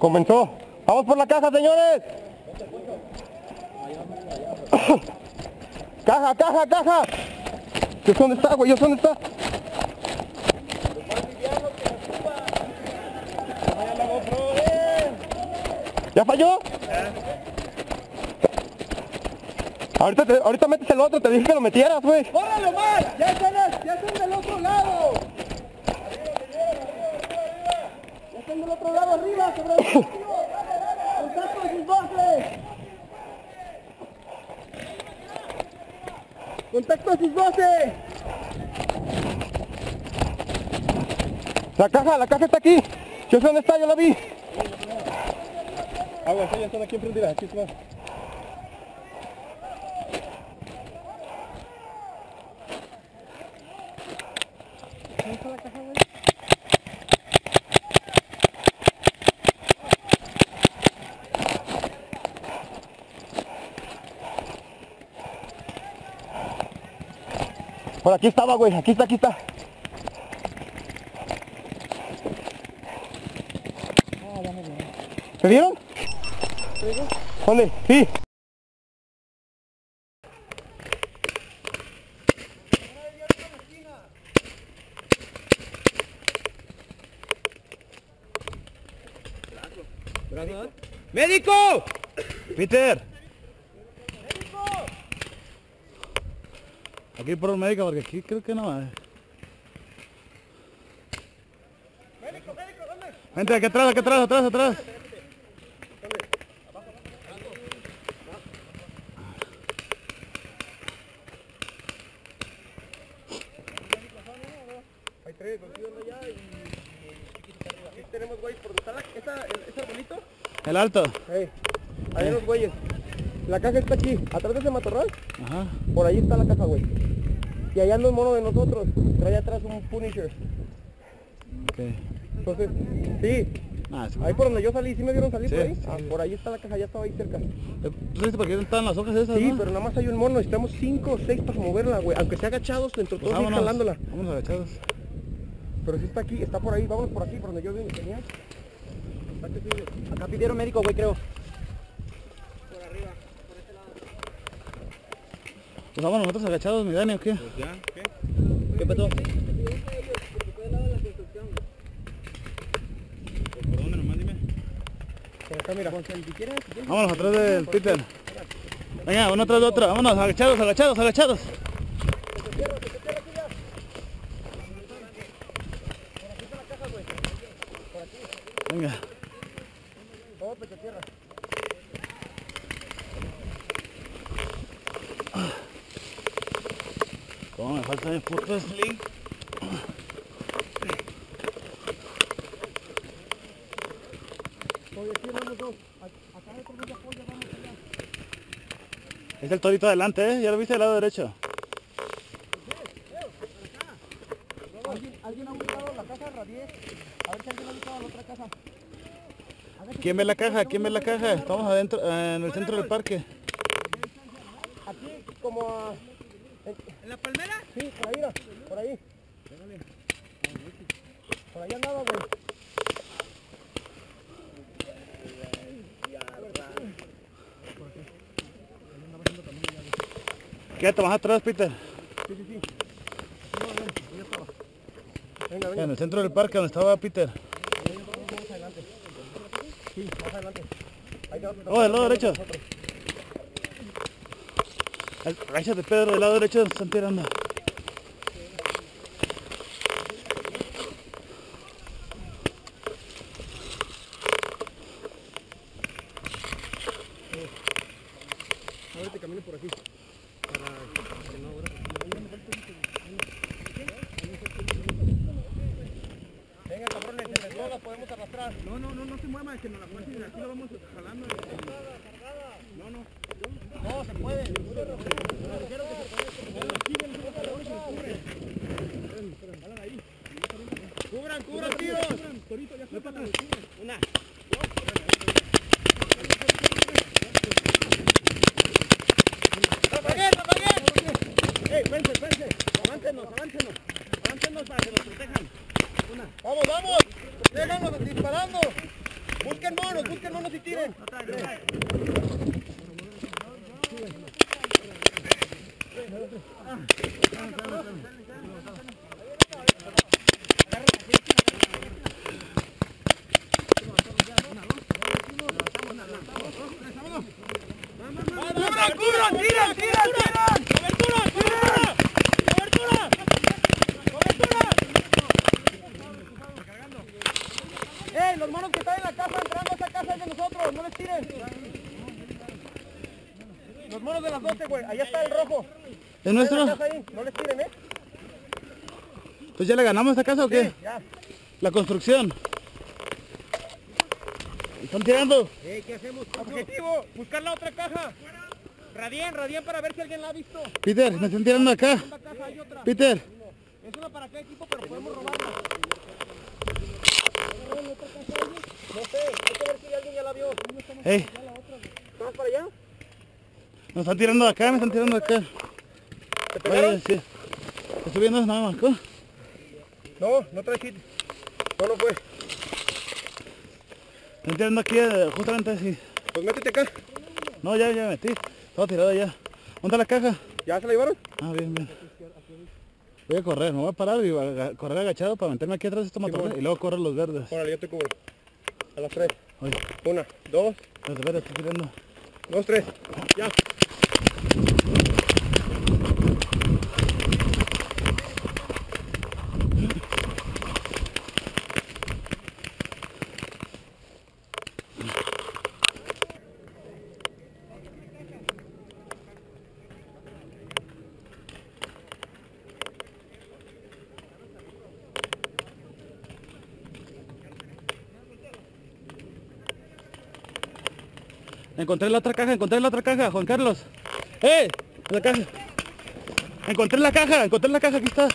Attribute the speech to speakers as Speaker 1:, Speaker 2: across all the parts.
Speaker 1: Comenzó. Vamos por la caja, señores. Caja, caja, caja. ¿Yo dónde está, güey? ¿Yo dónde está? ¿Ya falló? Ahorita metes el otro, te dije que lo metieras, güey.
Speaker 2: ¡Córralo más! ¡Ya están del otro lado! ¡Ya están del otro lado arriba, sobre el sitio! ¡Contacto de sus voces! ¡Contacto de sus voces!
Speaker 1: La caja está aquí. Yo sé dónde está, yo la vi.
Speaker 2: Agua, ya están aquí enfrente, aquí está. ¿Dónde está la caja, güey?
Speaker 1: Por aquí estaba, güey. Aquí está, aquí está. ¿Se vieron? ¿Dónde? Sí.
Speaker 2: ¡Médico!
Speaker 3: Peter. Aquí por un médico porque aquí creo que no hay.
Speaker 2: ¡Médico, dónde!
Speaker 3: Vente, aquí atrás, atrás.
Speaker 2: Hay tres, contigo allá y aquí tenemos güeyes por donde está ese arbolito.
Speaker 3: El alto.
Speaker 2: Ahí los güeyes. La caja está aquí, atrás de ese matorral.
Speaker 3: Ajá.
Speaker 2: Por ahí está la caja, güey. Y allá anda un mono de nosotros. Trae atrás un Punisher.
Speaker 3: Ok.
Speaker 2: Entonces, sí.
Speaker 3: Ah, sí.
Speaker 2: Ahí por donde yo salí, ¿sí me vieron salir
Speaker 3: Sí,
Speaker 2: por ahí?
Speaker 3: sí.
Speaker 2: Ah, por ahí está la caja, ya estaba ahí cerca.
Speaker 3: ¿Tú sabes por qué están las hojas esas,
Speaker 2: Sí,
Speaker 3: no?
Speaker 2: pero nada más hay un mono, necesitamos 5 o 6 para moverla, güey. Aunque sea agachados, dentro
Speaker 3: Pues
Speaker 2: todos ir jalándola.
Speaker 3: vámonos agachados.
Speaker 2: Pero sí está aquí, está por ahí, vámonos por aquí, por donde yo venía. Acá pidieron médico, güey, creo. Por arriba, por este lado.
Speaker 3: Pues vámonos nosotros agachados, mi Dani, ¿o qué?
Speaker 1: Pues ya, ¿qué?
Speaker 2: ¿Qué pasó?
Speaker 1: ¿Por dónde nomás dime?
Speaker 2: Por acá, mira.
Speaker 3: Vámonos atrás del Peter. Venga, uno tras de otro. Vámonos, agachados. Venga.
Speaker 2: Todo pecho tierra.
Speaker 3: ¿Cómo me falta mi puto sling?
Speaker 2: Oye, aquí vamos dos. Acá hay otro de apoyo, vamos allá.
Speaker 3: Es el torito adelante, ¿eh? Ya lo viste del lado derecho.
Speaker 2: ¿Alguien ha ubicado la caja Radier? A ver si alguien ha ubicado la otra caja.
Speaker 3: ¿Quién ve la caja? Estamos adentro, en el centro del parque.
Speaker 2: Aquí, como a... ¿En la palmera? Sí, por ahí, mira, por ahí. Por ahí andaba, güey.
Speaker 3: Quédate más atrás, Peter.
Speaker 2: Sí. No, ven, ya estaba. Venga.
Speaker 3: En el centro del parque donde estaba Peter.
Speaker 2: Vamos adelante. Sí, más adelante. Ahí te vas a
Speaker 3: Oh, del lado derecho. Agáchate, Pedro, del lado derecho donde están tirando.
Speaker 2: Ahorita camino por aquí. Para que no ahora. Venga, cabrones, entre todos la podemos arrastrar. No se mueva, que nos la fuerza y aquí lo vamos jalando. No, se puede. Cubran, tíos. Torito, ya está. Una. Espérense. Avántenos para que nos protejan. Vamos. Déjanos disparando. Busquen monos y tiren. ¡Cubran! ¡Tiran! ¡Cobertura! Los monos que están en la casa, entrando a esa casa es de nosotros, no les tiren. Los monos de las 12, güey, allá está el rojo.
Speaker 3: ¿Es nuestro?
Speaker 2: Ahí. No les tiren,
Speaker 3: Pues ya le ganamos a esta casa o qué?
Speaker 2: Sí, ya.
Speaker 3: La construcción. ¿Están tirando?
Speaker 2: ¿Qué hacemos? Objetivo, buscar la otra caja. Radien para ver si alguien la ha visto.
Speaker 3: Peter, me están tirando acá.
Speaker 2: Segunda caja, hay otra.
Speaker 3: Peter.
Speaker 2: Es una para cada equipo, pero podemos robarla. No sé, hay que ver si alguien ya la vio.
Speaker 3: Hey,
Speaker 2: ¿Estamos para allá?
Speaker 3: me están tirando de acá, me están tirando de acá.
Speaker 2: ¿Te pegaron?
Speaker 3: Sí. Estoy viendo nada más. ¿Cómo?
Speaker 2: No trae hit. No fue.
Speaker 3: Me están tirando aquí, justamente así.
Speaker 2: Pues métete acá.
Speaker 3: No, ya me metí. Estaba tirado ya. ¿Dónde está la caja?
Speaker 2: ¿Ya se la llevaron?
Speaker 3: Ah, bien. Voy a correr, me voy a parar y voy a correr agachado para meterme aquí atrás de estos motores y luego correr los verdes.
Speaker 2: Órale, yo te cubro. A las 3.
Speaker 3: Oye,
Speaker 2: 1, 2,
Speaker 3: espérate, estoy tirando.
Speaker 2: 2, 3. Ya.
Speaker 3: Encontré la otra caja, Juan Carlos. La caja. Encontré la caja, aquí está.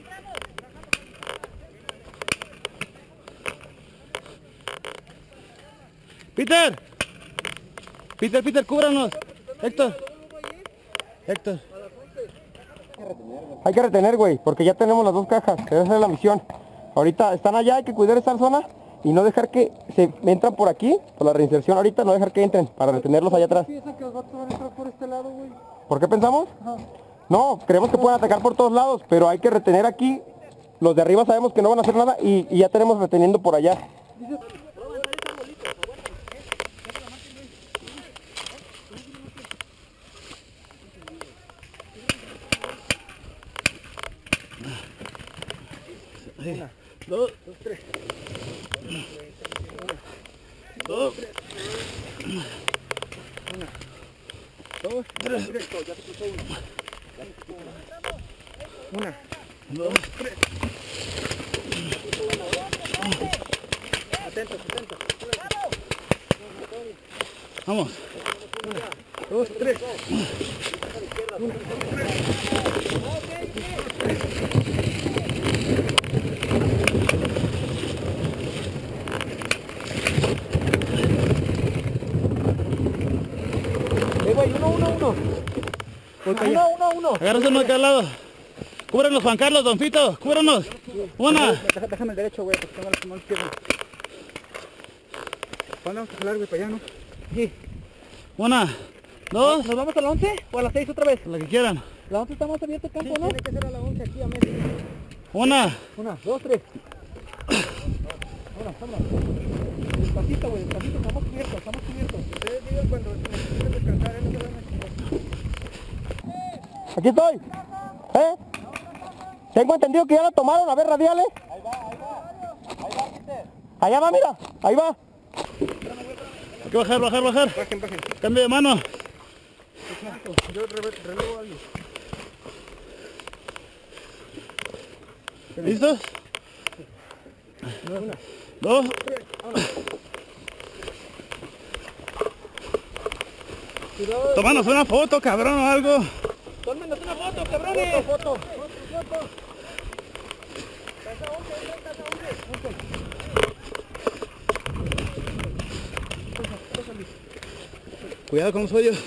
Speaker 3: Peter, cúbranos. Héctor.
Speaker 1: Hay que retener, güey, porque ya tenemos las dos cajas. Esa es la misión. Ahorita están allá, hay que cuidar esa zona y no dejar que se entran por aquí, por la reinserción ahorita, no dejar que entren, para retenerlos allá atrás.
Speaker 2: ¿Piensan que los vatos van a entrar por este lado, güey?
Speaker 1: ¿Por qué pensamos? No, creemos que pueden atacar por todos lados, pero hay que retener aquí. Los de arriba sabemos que no van a hacer nada y ya tenemos reteniendo por allá.
Speaker 3: Una, dos, tres. Dos, tres.
Speaker 2: Una,
Speaker 3: Dos,
Speaker 2: tres. Atentos.
Speaker 3: Vamos.
Speaker 2: 2, 3. Güey, 1.
Speaker 3: Agárrase uno de cada lado. Cúbranos, Juan Carlos, Don Fito, cúbranos. Una.
Speaker 2: Déjame el derecho, güey, porque tengo la izquierda. Vamos a jalar, güey, para allá, ¿no? Sí.
Speaker 3: Una, dos.
Speaker 2: ¿Nos vamos a la 11 o a las 6 otra vez?
Speaker 3: La que quieran.
Speaker 2: La 11 está más abierto el campo, ¿no? Tiene que ser a la 11 aquí a medio.
Speaker 3: Una.
Speaker 2: 1, 2, 3. Vámonos. Despacito, güey, estamos cubiertos. Ustedes digan cuando necesiten descansar, no se van a...
Speaker 1: Aquí estoy. Tengo entendido que ya la tomaron. A ver, radiales. Ahí va, Peter. Allá va, mira. Ahí va.
Speaker 3: Hay que bajar.
Speaker 2: Bajen.
Speaker 3: Cambio de mano.
Speaker 2: Yo relevo algo.
Speaker 3: ¿Listos? Dos. Tomanos una foto, cabrón, o algo.
Speaker 2: Tómenos una foto, cabrones. Foto.
Speaker 3: Cuidado con los hoyos.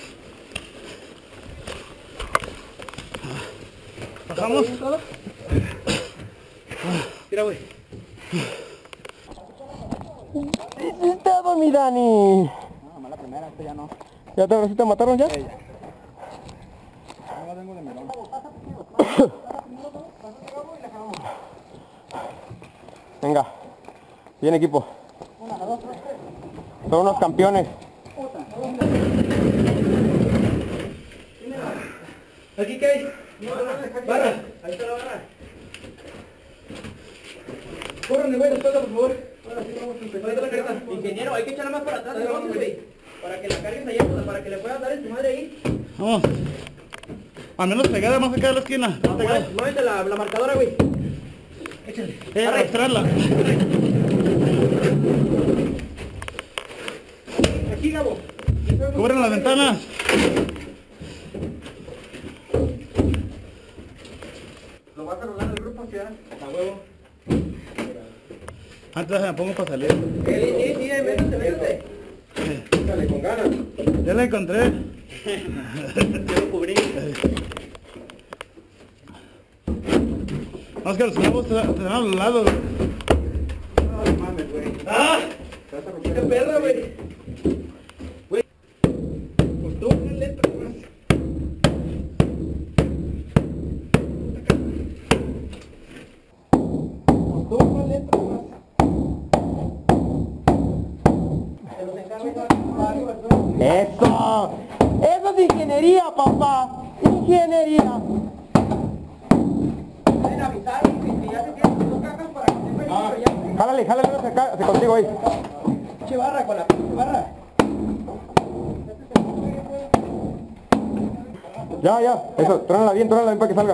Speaker 3: Bajamos.
Speaker 2: Mira, güey.
Speaker 1: Es todo, mi Dani.
Speaker 2: No, nomás la primera, esta ya no.
Speaker 1: ¿Ya te mataron ya?
Speaker 2: No tengo de melón.
Speaker 1: Venga. Bien, equipo. Son unos campeones.
Speaker 2: ¿Aquí qué hay? Barra. Ahí está la barra. Córranle, güey, espalda, por favor. Ahora sí vamos a empezar la carta. Ingeniero, hay que echarla más para atrás, entonces, güey. Para que la cargues allá, para que le puedas dar en tu madre ahí.
Speaker 3: Vamos. A menos pegada más acá de la esquina. Más pegada.
Speaker 2: Muévete la marcadora, güey. Échale.
Speaker 3: Arrastrarla.
Speaker 2: Aquí, Gabo.
Speaker 3: Cubren las ventanas.
Speaker 2: Lo vas a rolar el grupo, ¿sí? A huevo.
Speaker 3: Antes me pongo para salir.
Speaker 2: Sí, métete. Dale, con ganas.
Speaker 3: Ya la encontré.
Speaker 2: Yo lo cubrí.
Speaker 3: Vamos que los clavos están a los lados.
Speaker 2: No mames, güey. ¡Ah! ¡Qué perra, güey! Güey. Pues tú, una letra más. Pues tú, una letra más. Se los encargo.
Speaker 1: ¡Eso! ¡Eso es ingeniería, papá! ¡Ingeniería!
Speaker 2: Pueden avisar que ya se tienen tus cajas para que se puedan ir ya.
Speaker 1: Jálale, se contigo ahí.
Speaker 2: Pinche barra con la pinche barra.
Speaker 1: Ya. Eso, trónala bien para que salga.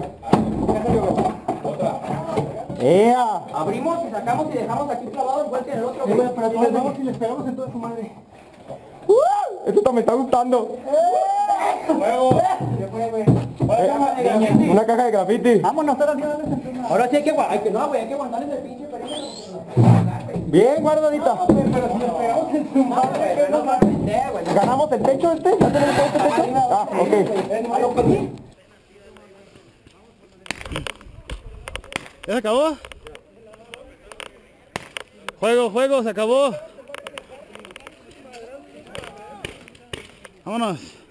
Speaker 1: ¡Ea!
Speaker 2: Abrimos y sacamos y dejamos aquí clavado igual que en el otro. Pero si les vamos y les pegamos en toda su madre.
Speaker 1: Esto me está gustando. Una caja de grafiti.
Speaker 2: Vámonos, ahora sí hay que aguantarles el pinche perímetro.
Speaker 1: Bien, guardadita.
Speaker 2: Pero si les pegamos en su madre, no mames, güey.
Speaker 1: ¿Ganamos el techo este? ¿Ya tenemos todo este techo? Ah, ok.
Speaker 3: ¿Ya se acabó? Juego, se acabó. Vámonos.